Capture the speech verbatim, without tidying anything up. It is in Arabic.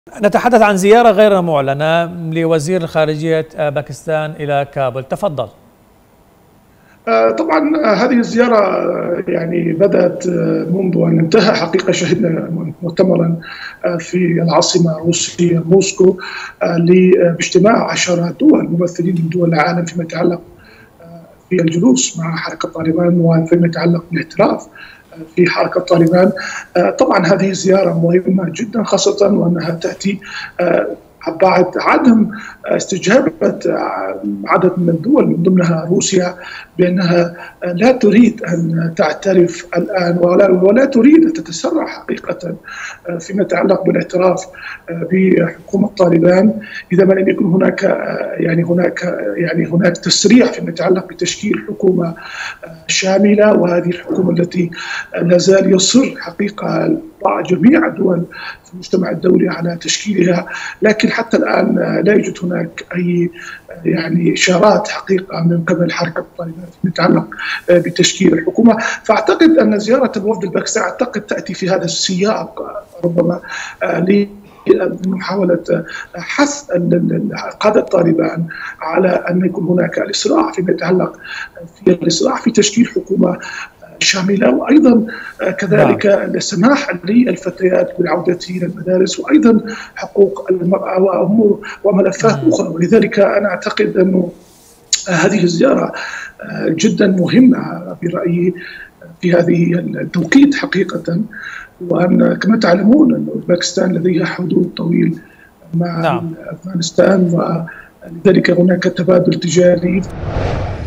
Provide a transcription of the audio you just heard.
نتحدث عن زيارة غير معلنة لوزير خارجية باكستان إلى كابول، تفضل. طبعا هذه الزيارة يعني بدأت منذ أن انتهى، حقيقة شهدنا مؤتمرا في العاصمة الروسية موسكو باجتماع عشرات دول ممثلين من دول العالم فيما يتعلق في الجلوس مع حركة طالبان وفيما يتعلق بالاعتراف في حركة طالبان. طبعا هذه زيارة مهمة جدا، خاصة وأنها تأتي بعد عدم استجابة عدد من الدول من ضمنها روسيا بأنها لا تريد أن تعترف الآن ولا, ولا تريد أن تتسرع حقيقة فيما يتعلق بالاعتراف بحكومة طالبان إذا ما لم يكن هناك يعني هناك يعني هناك تسريع فيما يتعلق بتشكيل حكومة شاملة، وهذه الحكومة التي لا زال يصر حقيقة جميع الدول في المجتمع الدولي على تشكيلها، لكن حتى الآن لا يوجد هناك أي يعني إشارات حقيقة من قبل حركة طالبان فيما يتعلق بتشكيل الحكومة. فأعتقد أن زيارة الوفد الباكستاني أعتقد تأتي في هذا السياق ربما لمحاولة حث قادة طالبان على أن يكون هناك الإسراع فيما يتعلق في الإسراع في تشكيل حكومة شاملة، وأيضا كذلك السماح للفتيات بالعودة إلى المدارس، وأيضا حقوق المرأة وأمور وملفات أخرى. ولذلك أنا أعتقد أن هذه الزيارة جدا مهمة برأيي في هذه التوقيت حقيقة، وأن كما تعلمون أن باكستان لديها حدود طويل مع أفغانستان، ولذلك هناك تبادل تجاري.